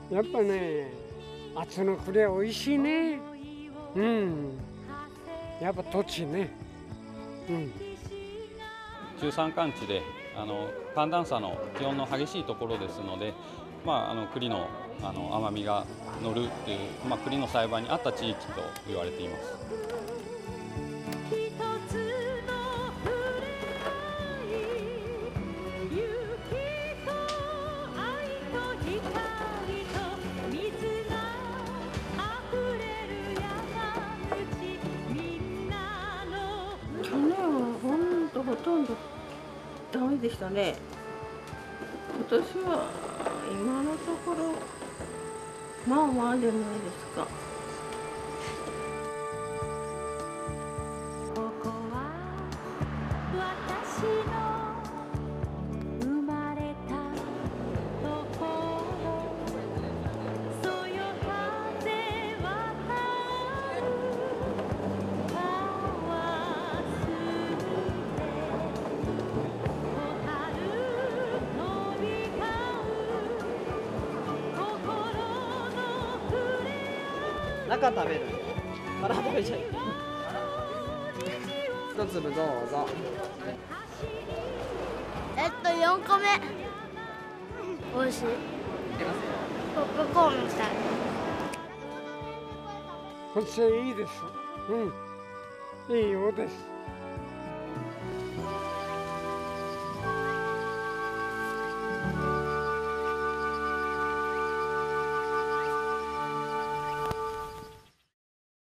やっぱね、暑の栗は美味しいね。うん。やっぱ土地ね。うん。 中山間地で寒暖差の気温の激しいところですので、栗の甘みが乗るっていう、栗の栽培に合った地域と言われています。 去年はほとんどダメでしたね。今年は今のところまあまあじゃないですか。 ここは私の生まれたところ、そよ風渡る川すで、小春飛び交う心の触れ合う。 中食べる？腹食べちゃう。一粒どうぞ。 4個目。美味しい。ポップコーンみたい。 こっちはいいです。うん。いいようです。